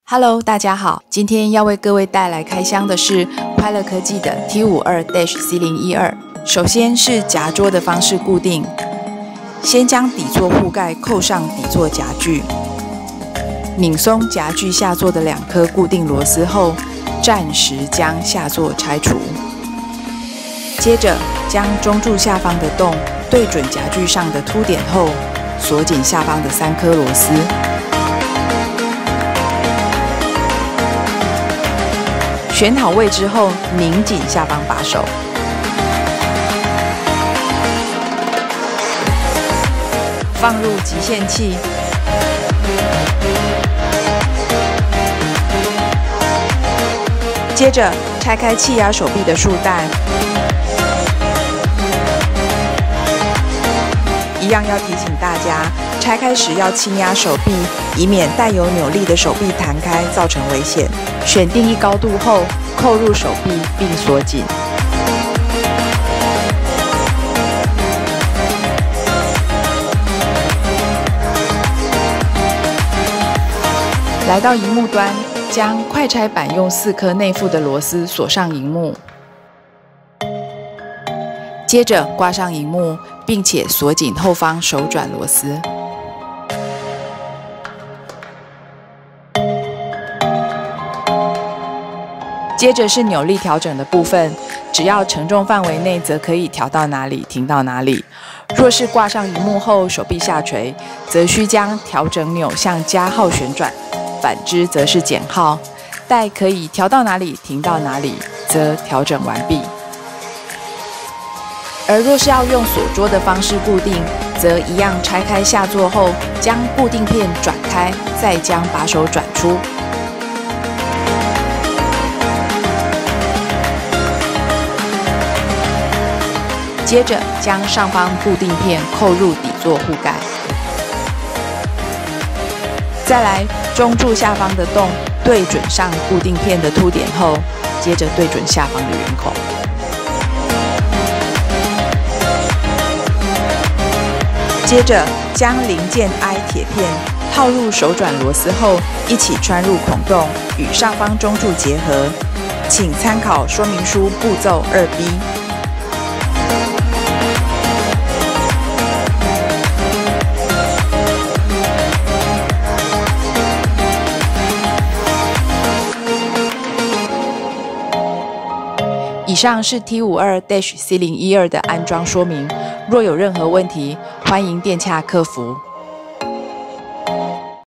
Hello， 大家好，今天要为各位带来开箱的是快乐科技的 T52-C012。首先是夹桌的方式固定，先将底座护盖扣上底座夹具，拧松夹具下座的2颗固定螺丝后，暂时将下座拆除。接着将中柱下方的洞对准夹具上的凸点后，锁紧下方的3颗螺丝。选好位置后，拧紧下方把手。放入极限器，接着拆开气压手臂的束带，一样要提醒大家，拆开时要轻压手臂，以免带有扭力的手臂弹开，造成危险。选定一高度后，扣入手臂并锁紧。来到萤幕端，将快拆板用4颗内附的螺丝锁上萤幕，接着挂上萤幕，并且锁紧后方手转螺丝。接着是扭力调整的部分，只要承重范围内，则可以调到哪里停到哪里。若是挂上萤幕后手臂下垂，则需将调整钮向加号旋转，反之则是减号。待可以调到哪里停到哪里，则调整完毕。而若是要用锁桌的方式固定，则一样拆开下座后，将固定片转开，再将把手转出。接着将上方固定片扣入底座护盖，再来中柱下方的洞对准上固定片的凸点后，接着对准下方的圆孔。接着将零件 I 铁片套入手转螺丝后，一起穿入孔洞，与上方中柱结合。请参考说明书步骤2B。以上是 T52-C012 的安装说明，若有任何问题，欢迎电洽客服。